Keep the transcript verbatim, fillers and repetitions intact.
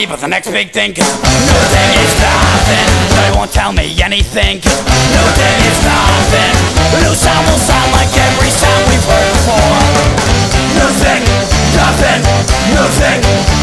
me, but the next big thing, cause nothing is nothing. They won't tell me anything, cause nothing is nothing. New sound will sound like every sound we've heard before. Nothing, nothing, nothing.